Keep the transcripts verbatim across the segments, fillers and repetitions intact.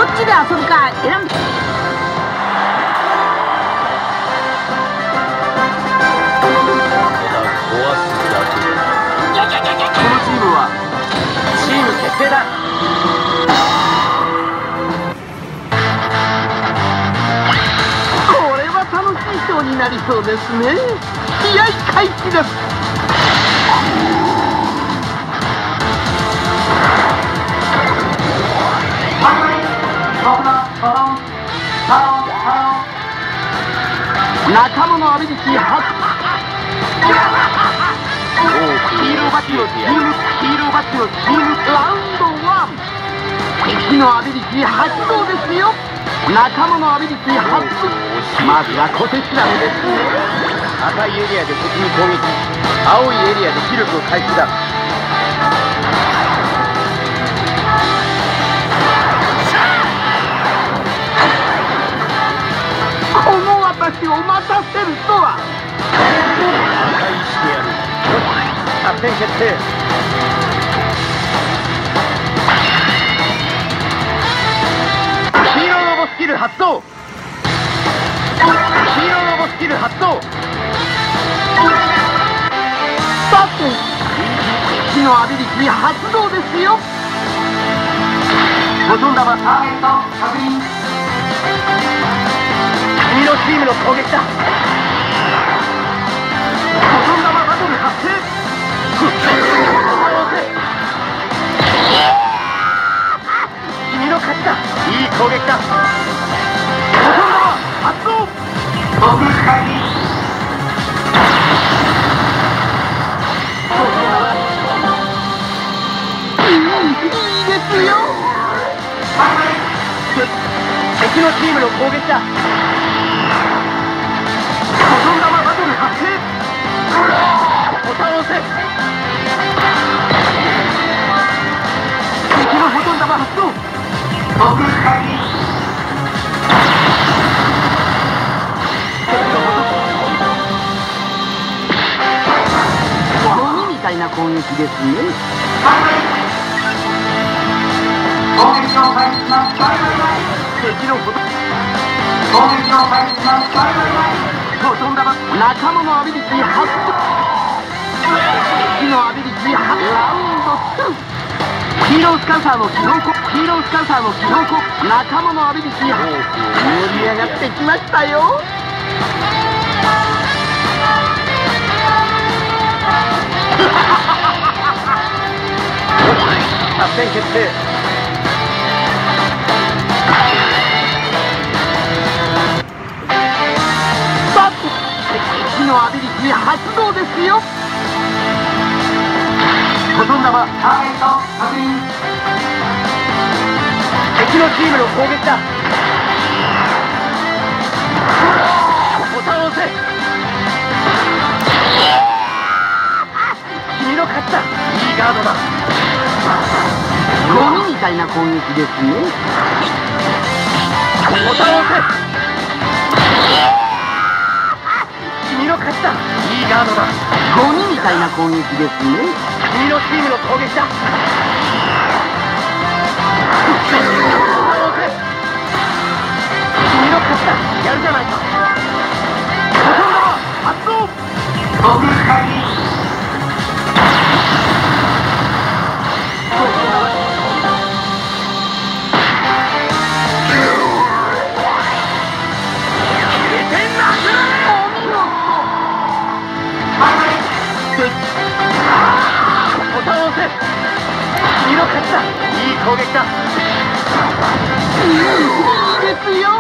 っちで遊ぶか選ぶ。 チーム決定だ。 これは楽しいショーになりそうですね。試合開始です。仲間のアビリティ発ヒーローバッジのチームヒーローバッジのチームラウンドワン。敵のアビリティ発動ですよ。仲間のアビリティ発動。まずは小手調べですね。 赤いエリアで敵に攻撃、青いエリアで視力を回復だ。 この私を待たせるとは。 破壊してやる。作戦決定。ヒーローロボスキル発動。ヒーローロボスキル発動。 さて敵のアビリティ発動ですよ。 ボトン玉ターゲット確認。君のチームの攻撃だ。ボトン玉バトル発生。君の勝ちだ。いい攻撃だ。ボトン玉発動。僕開始。 いいですよ。 敵のチームの攻撃だ。ボトン玉バトル発生。ボタンを押せ。敵のボトン玉発動。僕開始。 ゴミみたいな攻撃ですね。 攻撃を開始します。敵のボトン攻撃を開始します。ボトン玉仲間のアビリティ発動。敵のアビリティ発動。ラウンドツー。ヒーロースカウサーの基本攻ヒーロースカウサーの基本攻仲間のアビリティ発動。盛り上がってきましたよ。 作戦決定。 さて敵のアビリティ発動ですよ。 ボトン玉ターゲット確認。敵のチームの攻撃だ。ボタンを押せ。君の勝ちだ。いいガードだ。 ゴミみたいな攻撃ですね。 ボタンを押せ。君の勝ちだ。いいガードだ。 ゴミみたいな攻撃ですね。 君のチームの攻撃だ。君の勝ちだ。やるじゃないか。ボトン玉発動。僕開始。ボタンを押せ。君の勝ちだ。いい攻撃だ。 いいですよ。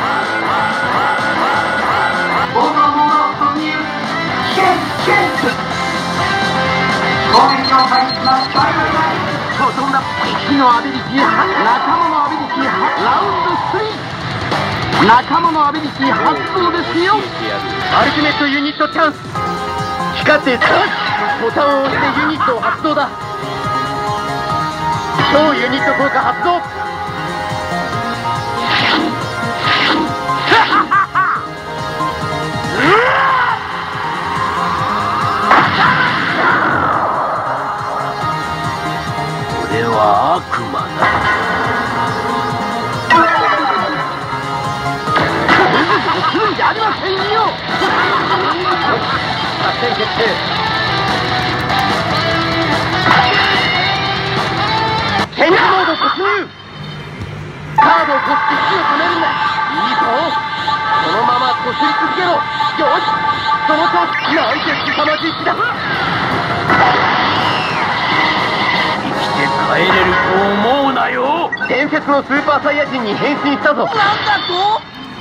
ボードモード突入。危険危険。攻撃を開始します。 ボトンだ。敵のアビリティ発仲間のアビリティ発ラウンドスリー。仲間のアビリティ発動ですよ。 アルティメットユニットチャンス。光ってボタンを押してユニットを発動だ。超ユニット効果発動。 俺は悪魔だ。 変化モード突入。カードをこって火を止めるんだ。いいぞ、このままこすり続けろ。よし、その調子。なんて凄まじい気だ。 生きて帰れると思うなよ。 伝説のスーパーサイヤ人に変身したぞ。なんだと。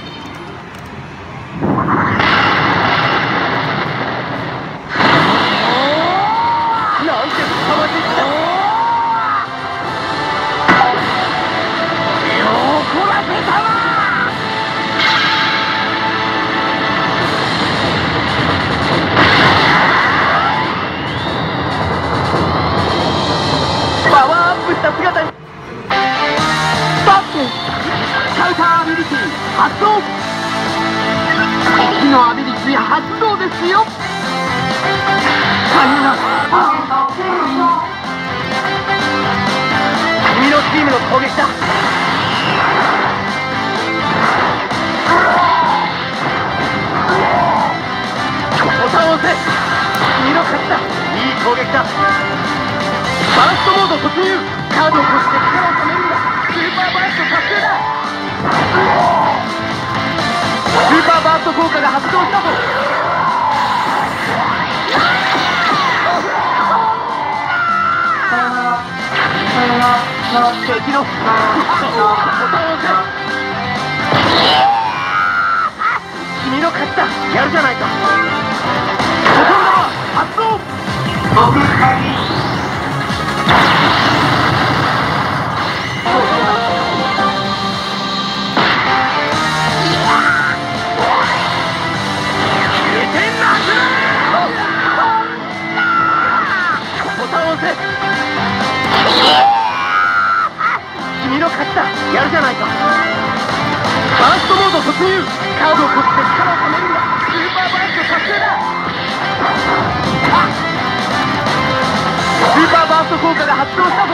なんて凄まじい気だ。怒らせたな。パワーアップした姿にスタップ。カウターアビリティ発動。敵のアビリティ発動ですよ。大変だ。君のチームの攻撃だ。ボタンを押せ。君の勝ちだ。いい攻撃だ。バーストモード突入。カードをこして力を止めるんだ。スーパーバースト達成だ。スーパーバースト効果が発動したぞ。敵のボタンを押せ。君の勝ちだ。やるじゃないか。ボタン玉発動。 僕鍵君の勝ちだ。やるじゃないか。バーストモード突入。カードをこって力を止めるんだ。スーパーバースト達成だ。スーパーバースト効果が発動したぞ。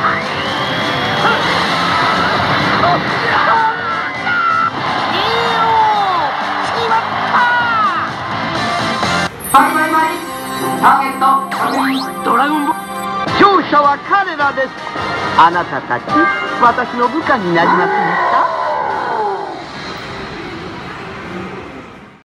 バイバイバイ。ターゲット確認。 ドラゴンボール。勝者は彼らです。あなたたち、私の部下になりますね。